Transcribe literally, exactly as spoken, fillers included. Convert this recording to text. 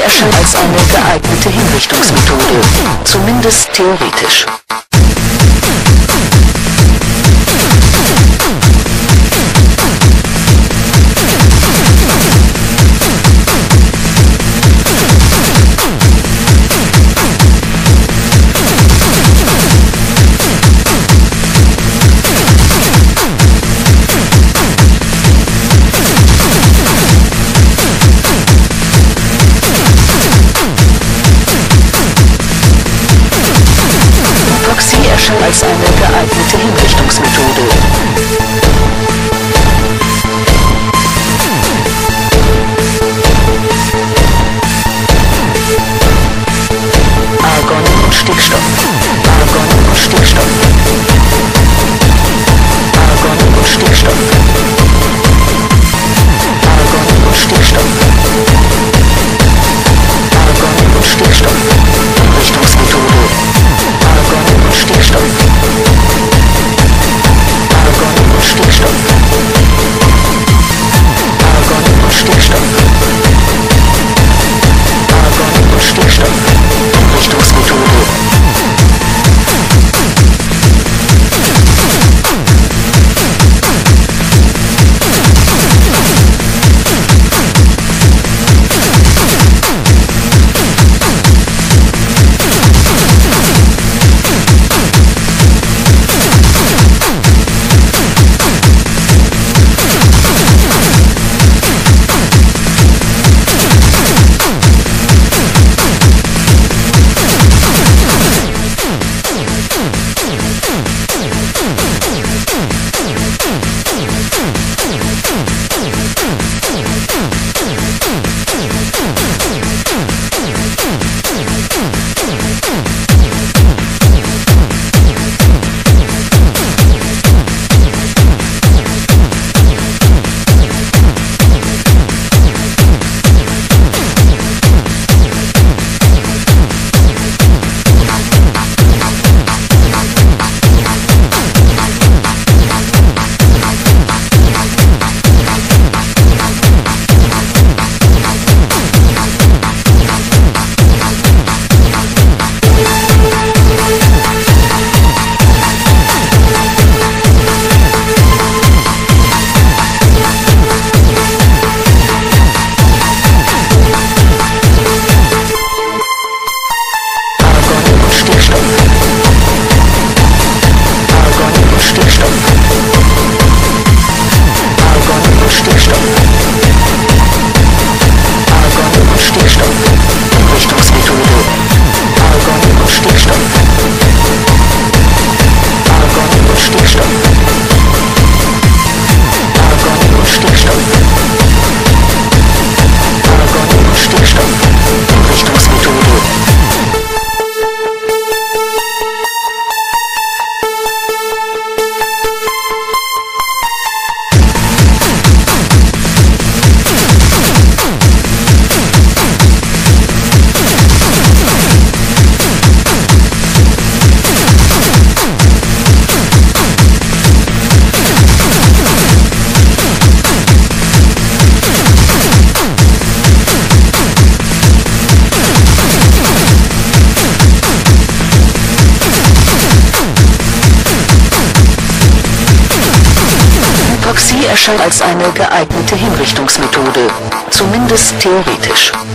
erscheint als eine geeignete Hinrichtungsmethode, zumindest theoretisch. Hypoxie erscheint als eine geeignete Hinrichtungsmethode. Argon und Stickstoff. Argon und Stickstoff. Argon und Stickstoff. Argon und Stickstoff. Argon und Stickstoff. Hinrichtungsmethode. Argon und Stickstoff. Argon und Stickstoff. Argon und Stickstoff. Argon und Stickstoff. Hinrichtungsmethode. Hypoxie erscheint als eine geeignete Hinrichtungsmethode, zumindest theoretisch.